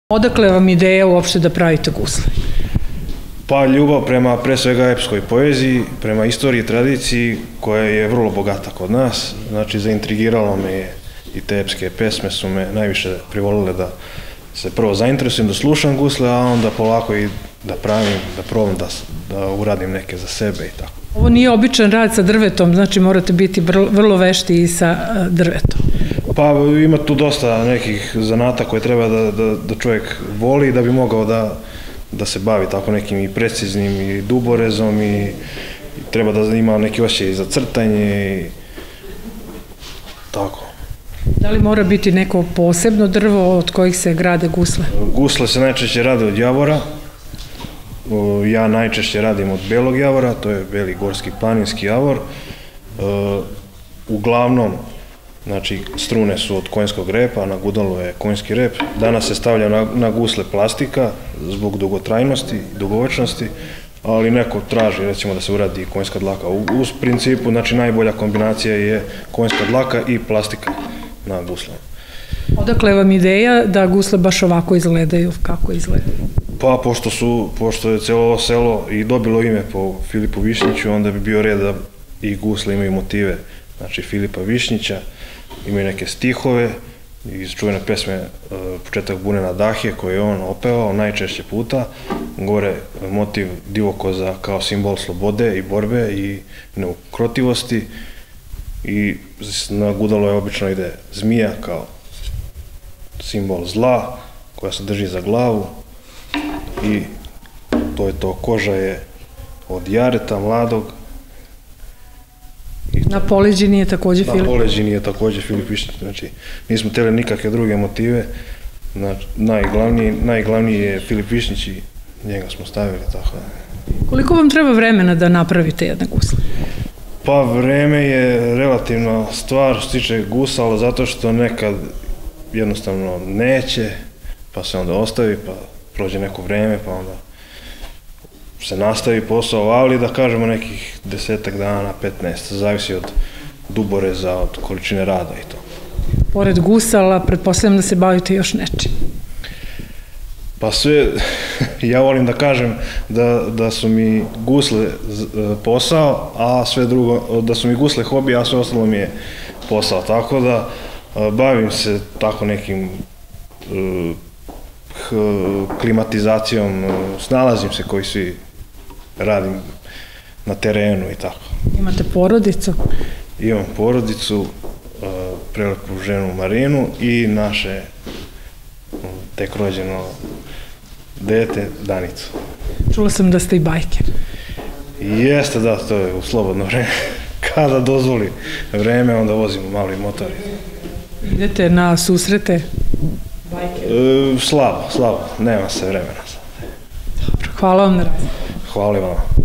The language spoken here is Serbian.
Odakle vam ideja uopšte da pravite gusle? Pa ljubav prema pre svega epskoj poeziji, prema istoriji i tradiciji koja je vrlo bogata kod nas. Znači, zaintrigiralo me je i te epske pesme su me najviše privolile da se prvo zainteresujem, da slušam gusle, a onda polako i da pravim, da probam da uradim neke za sebe i tako. Ovo nije običan rad sa drvetom, znači morate biti vrlo vešti i sa drvetom. Pa ima tu dosta nekih zanata koje treba da čovjek voli da bi mogao da se bavi tako nekim i preciznim i duborezom i treba da ima neki osjećaj za crtanje i tako. Da li mora biti neko posebno drvo od kojih se grade gusle? Gusle se najčešće rade od javora. Ja najčešće radim od belog javora, to je beli gorski planinski javor. Uglavnom, znači, strune su od konjskog repa, na gudalu je konjski rep. Danas se stavlja na gusle plastika zbog dugotrajnosti i dugovečnosti, ali neko traži, recimo, da se uradi konjska dlaka. U principu, znači, najbolja kombinacija je konjska dlaka i plastika na guslama. Odakle vam ideja da gusle baš ovako izgledaju, kako izgledaju? Pa, pošto je celo ovo selo i dobilo ime po Filipu Višnjiću, onda bi bio red da i gusle imaju motive, znači, Filipa Višnjića, imaju neke stihove iz čuvene pesme Početak bune na Dahje, koje je on opevao najčešće puta. Gore motiv divokoza kao simbol slobode i borbe i neukrotivosti i na gudalo je obično ide zmija kao simbol zla koja se drži za glavu i to je to, koža je od jareta mladog. Na poleđini je takođe Filip? Na poleđini je takođe Filip Višnjić, znači nismo htjeli nikakve druge motive, najglavniji je Filip Višnjić i njega smo stavili, tako da. Koliko vam treba vremena da napravite jedne gusle? Pa vreme je relativna stvar što se tiče gusala, zato što nekad jednostavno neće, pa se onda ostavi, pa prođe neko vreme, pa onda se nastavi posao, ali da kažemo nekih 10 dana, 15, zavisi od duboreza, od količine rada i to. Pored gusala, pretpostavljam da se bavite još nečim. Pa sve, ja volim da kažem da su mi gusle posao, a sve drugo, da su mi gusle hobi, a sve ostalo mi je posao, tako da bavim se tako nekim klimatizacijom, snalazim se koji svi radim na terenu i tako. Imate porodicu? Imam porodicu, prelepu ženu Marinu i naše tek rođeno dete Danicu. Čula sam da ste i bajker. Jeste, da, to je u slobodno vreme. Kada dozvoli vreme, onda vozimo mali motor. Idete na susrete bajkera? Slabo, nema se vremena. Dobro, hvala vam na razliku. Hvala vam.